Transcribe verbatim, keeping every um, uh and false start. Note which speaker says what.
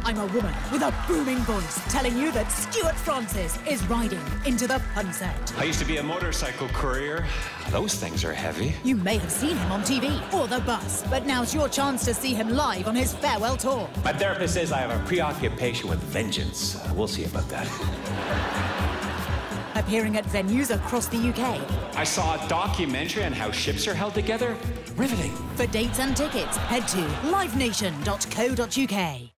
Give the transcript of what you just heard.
Speaker 1: I'm a woman with a booming voice telling you that Stewart Francis is riding into the Punset.
Speaker 2: I used to be a motorcycle courier. Those things are heavy.
Speaker 1: You may have seen him on T V or the bus, but now's your chance to see him live on his farewell tour.
Speaker 3: My therapist says I have a preoccupation with vengeance. Uh, we'll see about that.
Speaker 1: Appearing at venues across the U K.
Speaker 2: I saw a documentary on how ships are held together. Riveting.
Speaker 1: For dates and tickets, head to live nation dot co dot U K.